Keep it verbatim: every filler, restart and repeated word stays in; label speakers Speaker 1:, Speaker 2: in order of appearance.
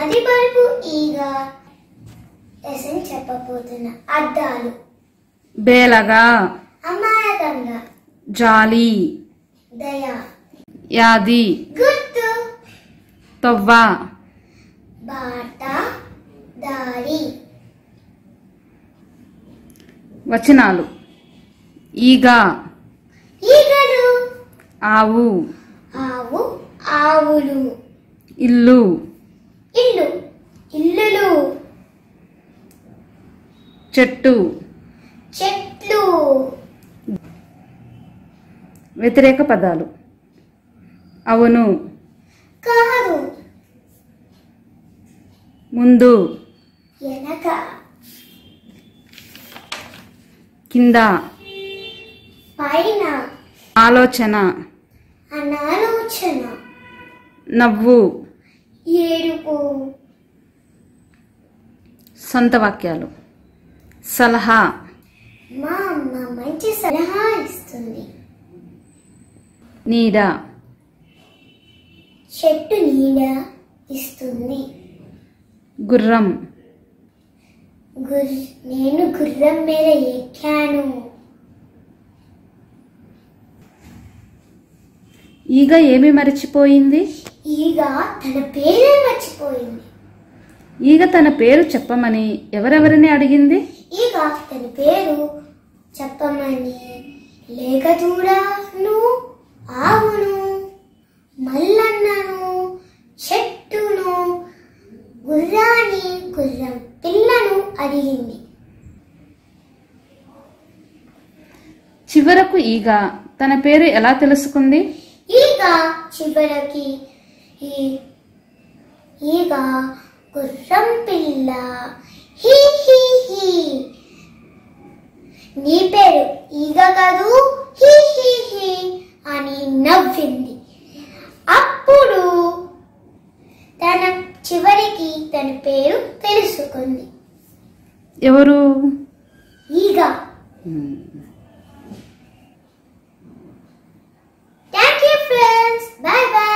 Speaker 1: మతిమరుపు ఈగ లెసన్ చెప్పబోతున్నా. అద్దాలు.
Speaker 2: బేలగా,
Speaker 1: అమాయకంగా,
Speaker 2: జాలి,
Speaker 1: దయ,
Speaker 2: యాది,
Speaker 1: గుర్తు,
Speaker 2: తొవ్వ,
Speaker 1: బాట, దారి.
Speaker 2: వచనాలు. ఈగ,
Speaker 1: ఈగలు,
Speaker 2: ఆవు,
Speaker 1: ఆవు, ఆవులు,
Speaker 2: ఇల్లు,
Speaker 1: ఇల్లు, ఇల్లులు,
Speaker 2: చెట్టు.
Speaker 1: చెట్లు.
Speaker 2: వ్యతిరేక పదాలు. అవును,
Speaker 1: కారు,
Speaker 2: ముందు,
Speaker 1: వెనక,
Speaker 2: కింద,
Speaker 1: పైన,
Speaker 2: ఆలోచన,
Speaker 1: అనాలోచన,
Speaker 2: నవ్వు.
Speaker 1: ఏడుపు.
Speaker 2: సొంత వాక్యాలు. సలహా,
Speaker 1: మా అమ్మ మంచి సలహా ఇస్తుంది.
Speaker 2: నీడ,
Speaker 1: చెట్టు నీడ ఇస్తుంది.
Speaker 2: గుర్రం,
Speaker 1: గుర్ నేను గుర్రం మీద ఎక్కాను.
Speaker 2: ఈగ ఏమి మరిచిపోయింది?
Speaker 1: ఈగ తన పేరే మర్చిపోయింది.
Speaker 2: ఈగ తన పేరు చెప్పమని ఎవరెవరిని అడిగింది?
Speaker 1: ఈగ తన పేరు చెప్పమని లేఖదూడను, ఆవును, మల్లన్నను, చెట్టును, గుర్రాన్ని, గుర్రం పిల్లను అడిగింది.
Speaker 2: చివరకు ఈగ తన పేరు ఎలా తెలుసుకుంది?
Speaker 1: ఈగ చివరికి ఈగ గుర్రం పిల్ల హీ హీ హీ, నీ పేరు ఈగ కదూ, హీ హీ హీ అని నవ్వింది. అప్పుడు తన చివరికి తన పేరు తెలుసుకుంది.
Speaker 2: ఎవరు?
Speaker 1: ఈగ. Thank you friends. Bye bye.